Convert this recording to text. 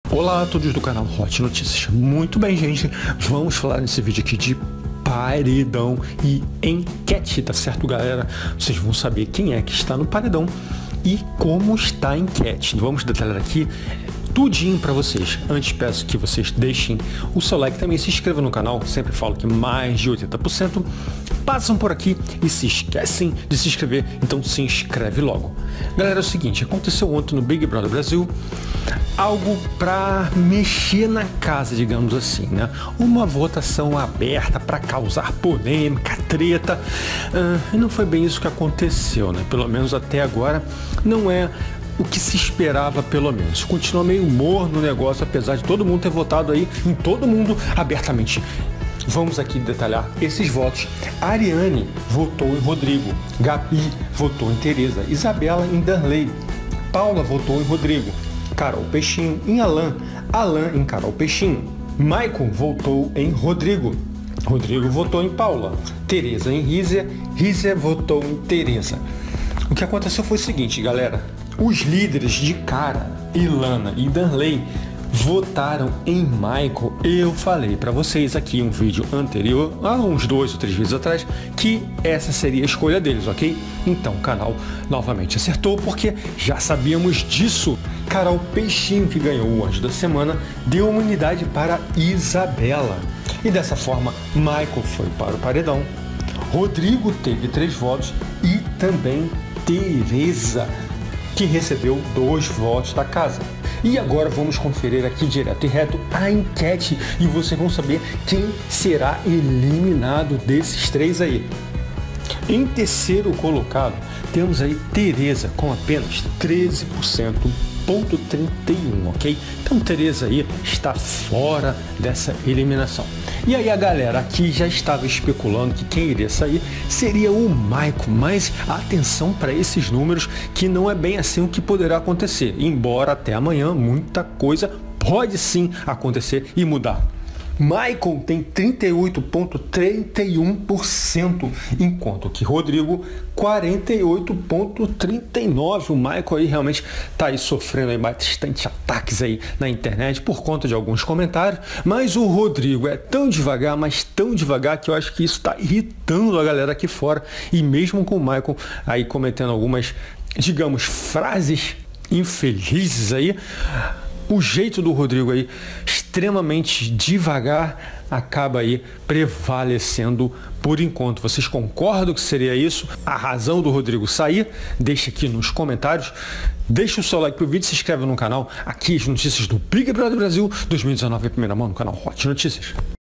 Olá a todos do canal Hot Notícias. Muito bem, gente, vamos falar nesse vídeo aqui de paredão e enquete, tá certo, galera? Vocês vão saber quem é que está no paredão e como está a enquete. Vamos detalhar aqui tudinho para vocês. Antes peço que vocês deixem o seu like, também se inscrevam no canal. Sempre falo que mais de 80% passam por aqui e se esquecem de se inscrever, então se inscreve logo. Galera, é o seguinte, aconteceu ontem no Big Brother Brasil algo para mexer na casa, digamos assim, né? Uma votação aberta para causar polêmica, treta, e não foi bem isso que aconteceu, né? Pelo menos até agora não é o que se esperava, pelo menos. Continua meio morno o negócio, apesar de todo mundo ter votado aí em todo mundo abertamente. Vamos aqui detalhar esses votos. Ariane votou em Rodrigo, Gabi votou em Tereza, Isabela em Darley, Paula votou em Rodrigo, Carol Peixinho em Alan, Alan em Carol Peixinho, Maicon votou em Rodrigo, Rodrigo votou em Paula, Tereza em Rízia, Rízia votou em Tereza. O que aconteceu foi o seguinte, galera. Os líderes de Cara, Ilana e Darley votaram em Michael. Eu falei para vocês aqui em um vídeo anterior, há uns 2 ou 3 vídeos atrás, que essa seria a escolha deles, ok? Então o canal novamente acertou, porque já sabíamos disso. Carol Peixinho, que ganhou o Anjo da Semana, deu imunidade para Isabela. E dessa forma, Michael foi para o paredão. Rodrigo teve 3 votos e também Tereza, que recebeu 2 votos da casa. E agora vamos conferir aqui direto e reto a enquete e vocês vão saber quem será eliminado desses 3 aí. Em terceiro colocado temos aí Tereza com apenas 13,31%, ok? Então Tereza aí está fora dessa eliminação. E aí a galera aqui já estava especulando que quem iria sair seria o Maicon, mas atenção para esses números, que não é bem assim o que poderá acontecer, embora até amanhã muita coisa pode sim acontecer e mudar. Maicon tem 38,31%, enquanto que Rodrigo 48,39%. O Maicon aí realmente está aí sofrendo aí bastante ataques aí na internet por conta de alguns comentários, mas o Rodrigo é tão devagar, mas tão devagar, que eu acho que isso está irritando a galera aqui fora, e mesmo com o Maicon aí cometendo algumas, digamos, frases infelizes aí, o jeito do Rodrigo aí, extremamente devagar, acaba aí prevalecendo por enquanto. Vocês concordam que seria isso a razão do Rodrigo sair? Deixa aqui nos comentários. Deixa o seu like pro vídeo, se inscreve no canal. Aqui as notícias do Big Brother Brasil 2019 em primeira mão no canal Hot Notícias.